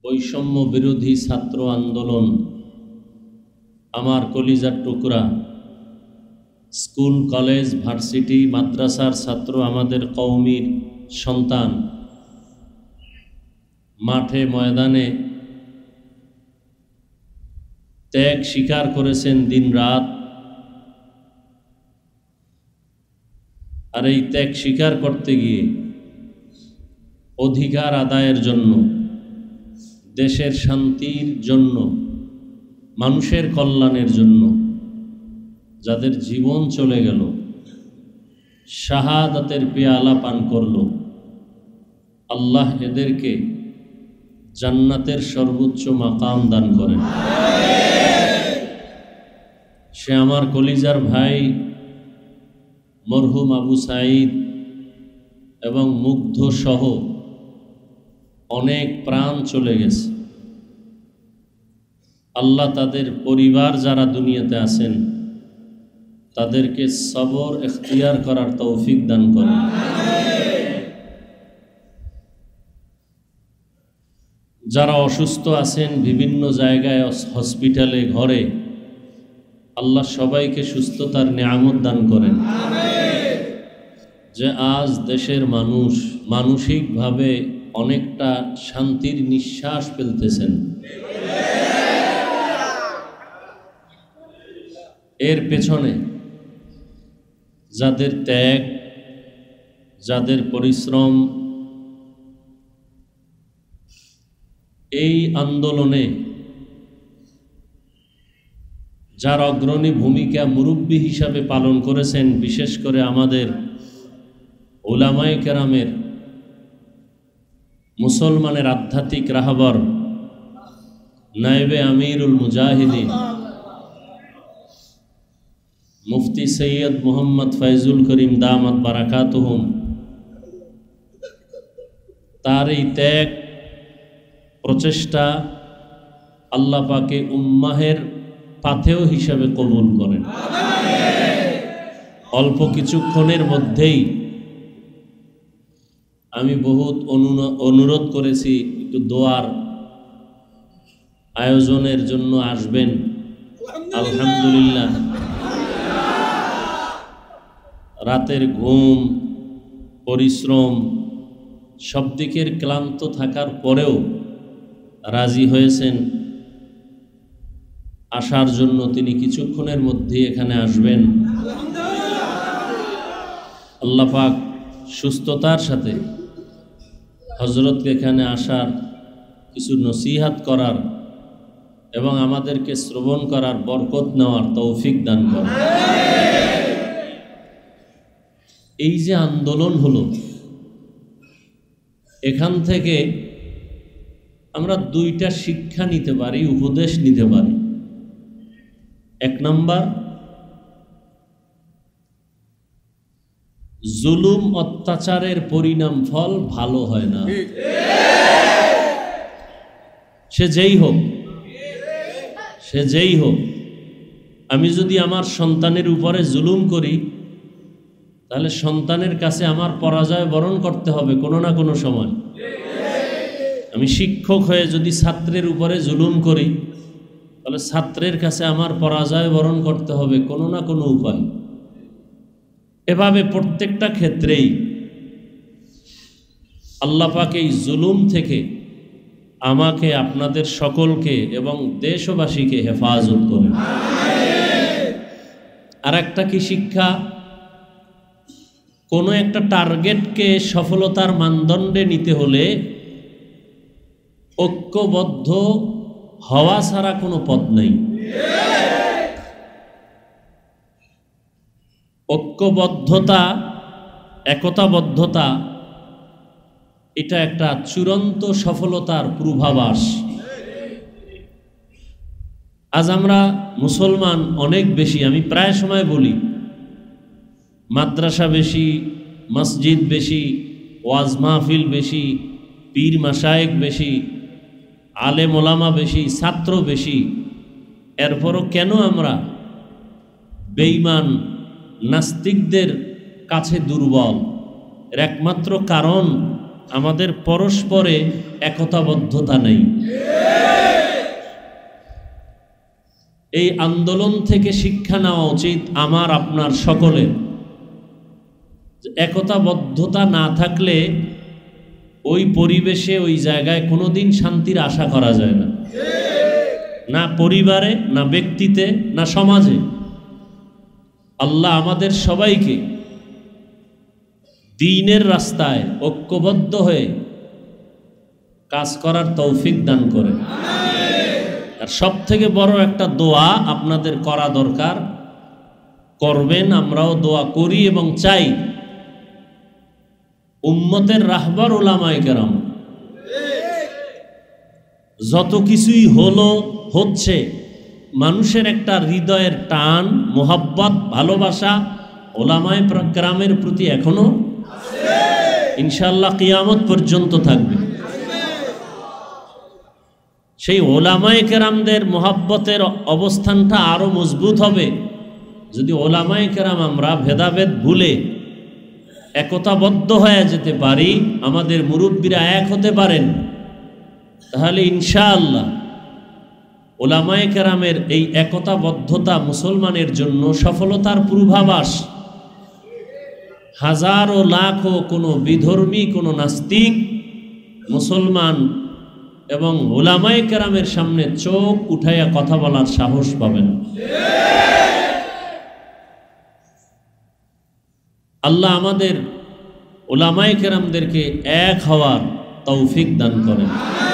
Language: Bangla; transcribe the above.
বৈষম্য বিরোধী ছাত্র আন্দোলন আমার কলিজার টুকরা, স্কুল কলেজ ভার্সিটি মাদ্রাসার ছাত্র, আমাদের কওমির সন্তান মাঠে ময়দানে ত্যাগ স্বীকার করেছেন দিন রাত। আর এই ত্যাগ স্বীকার করতে গিয়ে অধিকার আদায়ের জন্য, দেশের শান্তির জন্য, মানুষের কল্যাণের জন্য যাদের জীবন চলে গেল, শাহাদাতের পেয়ালা পান করল, আল্লাহ এদেরকে জান্নাতের সর্বোচ্চ মাকাম দান করেন। সে আমার কলিজার ভাই মরহুম আবু সাঈদ এবং মুগ্ধ সহ অনেক প্রাণ চলে গেছে। আল্লাহ তাদের পরিবার যারা দুনিয়াতে আছেন তাদেরকে সবর ইখতিয়ার করার তৌফিক দান করেন। যারা অসুস্থ আছেন বিভিন্ন জায়গায় হসপিটালে, ঘরে, আল্লাহ সবাইকে সুস্থতার নিয়ামত দান করেন। যে আজ দেশের মানুষ মানসিকভাবে অনেকটা শান্তির নিঃশ্বাস ফেলতেছেন, এর পেছনে যাদের ত্যাগ, যাদের পরিশ্রম, এই আন্দোলনে যার অগ্রণী ভূমিকা মুরব্বী হিসাবে পালন করেছেন, বিশেষ করে আমাদের উলামায়ে কেরামের, মুসলমানের আধ্যাত্মিক রাহবার নায়েবে আমিরুল মুজাহিদিন মুফতি সৈয়দ মোহাম্মদ ফয়জুল করিম দামাত বারাকাতুহুম, তার এই ত্যাগ প্রচেষ্টা আল্লাহ পাকে উম্মাহের পাথেয় হিসাবে কবুল করেন। অল্প কিছুক্ষণের মধ্যেই আমি বহুত অনুরোধ করেছি একটু দোয়ার আয়োজনের জন্য আসবেন। আলহামদুলিল্লাহ, রাতের ঘুম, পরিশ্রম, সব দিকের ক্লান্ত থাকার পরেও রাজি হয়েছেন আসার জন্য। তিনি কিছুক্ষণের মধ্যে এখানে আসবেন। আল্লাহ পাক সুস্থতার সাথে হযরতকে এখানে আসার, কিছু নসিহাত করার এবং আমাদেরকে শ্রবণ করার, বরকত নেওয়ার তৌফিক দান করেন। এই যে আন্দোলন হলো, এখান থেকে আমরা দুইটা শিক্ষা নিতে পারি, উপদেশ নিতে পারি। এক নাম্বার, জুলুম অত্যাচারের পরিণাম ফল ভালো হয় না, সে যেই হোক, সে যেই হোক। আমি যদি আমার সন্তানের উপরে জুলুম করি তাহলে সন্তানের কাছে আমার পরাজয় বরণ করতে হবে কোনো না কোনো সময়। আমি শিক্ষক হয়ে যদি ছাত্রের উপরে জুলুম করি তাহলে ছাত্রের কাছে আমার পরাজয় বরণ করতে হবে কোনো না কোনো উপায়। এভাবে প্রত্যেকটা ক্ষেত্রেই আল্লাহ পাক এই জুলুম থেকে আমাকে, আপনাদের সকলকে এবং দেশবাসীকে হেফাজত করেন। আর একটা কি শিক্ষা, কোনো একটা টার্গেটকে সফলতার মানদণ্ডে নিতে হলে ঐক্যবদ্ধ হওয়া ছাড়া কোনো পথ নেই। ঐক্যবদ্ধতা, একতাবদ্ধতা, এটা একটা চূড়ান্ত সফলতার পূর্বাভাস। আজ আমরা মুসলমান অনেক বেশি, আমি প্রায় সময় বলি, মাদ্রাসা বেশি, মসজিদ বেশি, ওয়াজ মাহফিল বেশি, পীর মাশায়েখ বেশি, আলেম ওলামা বেশি, ছাত্র বেশি, এরপরও কেন আমরা বেঈমান নাস্তিকদের কাছে দুর্বল? এর একমাত্র কারণ আমাদের পরস্পরে একতাবদ্ধতা নেই। এই আন্দোলন থেকে শিক্ষা নেওয়া উচিত আমার আপনার সকলের। একতাবদ্ধতা না থাকলে ওই পরিবেশে ওই জায়গায় কোনোদিন শান্তির আশা করা যায় না, না পরিবারে, না ব্যক্তিতে, না সমাজে। আল্লাহ আমাদের সবাইকে দ্বীনের রাস্তায় ঐক্যবদ্ধ হয়ে কাজ করার তৌফিক দান করে। আর সব থেকে বড় একটা দোয়া আপনাদের করা দরকার, করবেন, আমরাও দোয়া করি এবং চাই, উম্মতের রাহবার উলামায়ে কেরাম যত কিছুই হলো হচ্ছে, মানুষের একটা হৃদয়ের টান, মোহাব্বত, ভালোবাসা উলামায়ে কেরামের প্রতি এখনো ইনশাআল্লাহ কিয়ামত পর্যন্ত থাকবে। সেই উলামায়ে কেরামদের মোহাব্বতের অবস্থানটা আরো মজবুত হবে যদি উলামায়ে কেরাম আমরা ভেদাভেদ ভুলে একতাবদ্ধ হয়ে যেতে পারি, আমাদের মুরব্বীরা এক হতে পারেন, তাহলে ইনশাআল্লাহ উলামায়ে কেরামের এই একতাবদ্ধতা মুসলমানের জন্য সফলতার পূর্বাভাস। হাজারো লাখো কোনো বিধর্মী, কোনো নাস্তিক মুসলমান এবং উলামায়ে কেরামের সামনে চোখ উঠাইয়া কথা বলার সাহস পাবেন। আল্লাহ আমাদের উলামায়ে কেরামদেরকে এক হওয়ার তৌফিক দান করেন।